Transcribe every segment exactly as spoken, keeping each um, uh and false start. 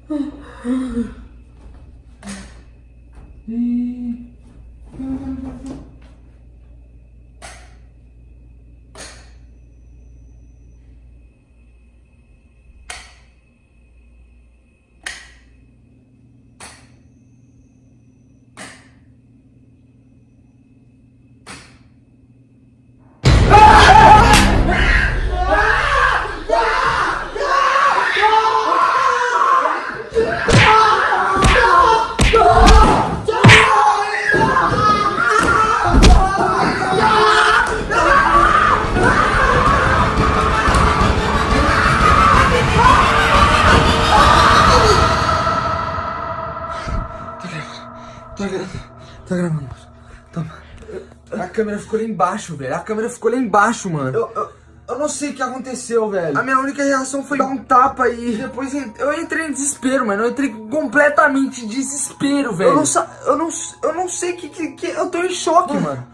Tá gravando, tá gravando. Toma. A câmera ficou lá embaixo, velho. A câmera ficou lá embaixo, mano. Eu, eu, eu não sei o que aconteceu, velho. A minha única reação foi dar um tapa e depois eu entrei em desespero, mano. Eu entrei completamente em desespero, velho. Eu não, eu não, eu não sei que, que, que... Eu tô em choque, mano.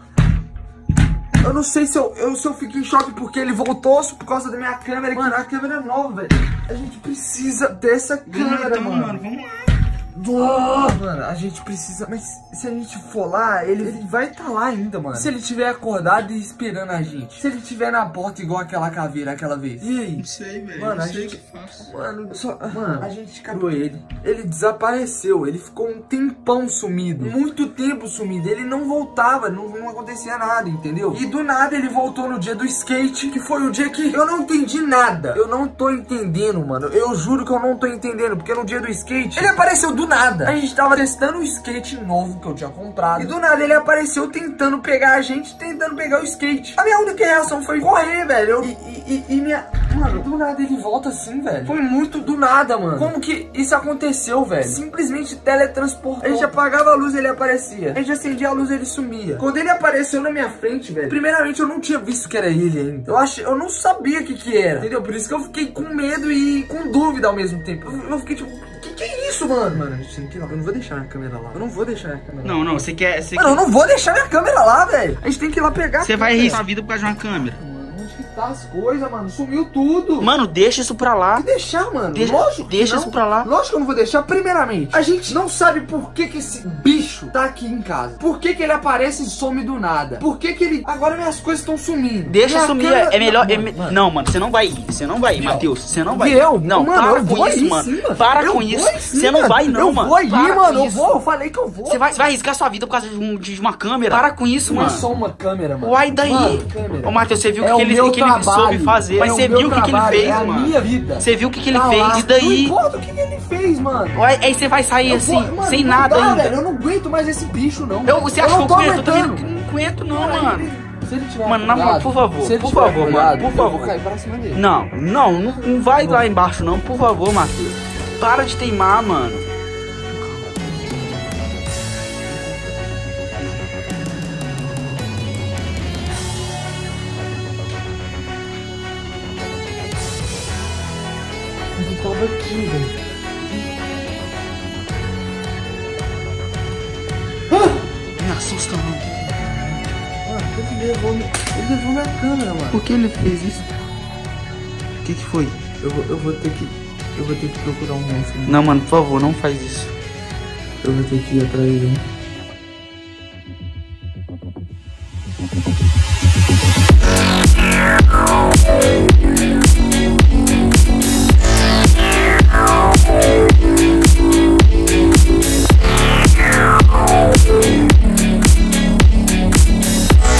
Eu não sei se eu, eu, se eu fico em choque porque ele voltou ou por causa da minha câmera. Mano, a câmera é nova, velho. A gente precisa dessa câmera, então, mano. mano. Vamos lá. Oh, mano, a gente precisa... Mas se a gente for lá, ele, ele vai estar tá lá ainda, mano. Se ele tiver acordado e esperando a gente. Se ele tiver na porta igual aquela caveira aquela vez. E aí? Não sei, velho. Mano, não a sei gente... o que faço. Mano, só... Mano, a gente capturou ele. Ele desapareceu. Ele ficou um tempão sumido. Muito tempo sumido. Ele não voltava. Não, não acontecia nada, entendeu? E do nada ele voltou no dia do skate. Que foi o dia que eu não entendi nada. Eu não tô entendendo, mano. Eu juro que eu não tô entendendo. Porque no dia do skate, ele apareceu do nada. A gente tava testando o skate novo que eu tinha comprado. E do nada ele apareceu tentando pegar a gente, tentando pegar o skate. A minha única reação foi correr, velho. E, e, e minha... Mano, do nada ele volta assim, velho. Foi muito do nada, mano. Como que isso aconteceu, velho? Simplesmente teletransportou. A gente apagava a luz, ele aparecia. A gente acendia a luz, ele sumia. Quando ele apareceu na minha frente, velho, primeiramente eu não tinha visto que era ele ainda. Eu achei, eu não sabia o que que era, entendeu? Por isso que eu fiquei com medo e com dúvida ao mesmo tempo. Eu, eu fiquei tipo... Que que é isso, mano? Mano, a gente tem que ir lá. Eu não vou deixar minha câmera lá. Eu não vou deixar minha câmera lá. Não, não, você quer... Você mano, quer... eu não vou deixar minha câmera lá, velho. A gente tem que ir lá pegar. Você vai arriscar a vida por causa de uma câmera. Mano, onde que tá as coisas, mano? Sumiu tudo. Mano, deixa isso pra lá. Tem que deixar, mano. Deixa, Lógico que deixa não. isso pra lá. Lógico que eu não vou deixar. Primeiramente, a gente não sabe por que que esse bicho tá aqui em casa. Por que que ele aparece e some do nada. Por que que ele... Agora minhas coisas estão sumindo. Deixa Minha sumir, câmera... é melhor... Não, é me... mano. não, mano, você não vai ir. Você não vai ir, Matheus. Você não vai ir. Eu? Não, mano, para eu com vou isso, ir, mano. sim, mano. Para eu com isso. Sim, você não vai, não, eu mano. Eu vou ir, para mano. Eu isso. vou. Eu falei que eu vou. Você vai, vai arriscar sua vida por causa de, um, de uma câmera. Para com isso, não mano. Não é só uma câmera, mano. Uai, daí? Mano, ô, Matheus, você viu o é que, ele, que ele soube fazer. Mas é você viu o que, que ele fez, é mano. A minha vida. Você viu o que, que ele tá fez. Lá. E daí? Não importa o que, que ele fez, mano. Uai, aí você vai sair eu assim, vou, mano, sem não nada dá, ainda. Velho, eu não aguento mais esse bicho, não. Eu, você eu acha não que eu tô aguento? Eu também aguentando. não aguento, não, mano. mano. Se ele tiver mano, na moral, por favor, se ele por tiver favor, acordado, mano, por favor. Eu vou cair pra cima dele. Não, não, não, não vai lá embaixo, não, por favor, Matheus. Para de teimar, mano. Ele tava aqui, velho. Me assusta, não. Mano, ele levou, ele levou minha câmera, mano. Por que ele fez isso? O que que foi? Eu vou, eu vou ter que... Eu vou ter que procurar um monstro. Não, mano, por favor, não faz isso. Eu vou ter que ir atrás, hein.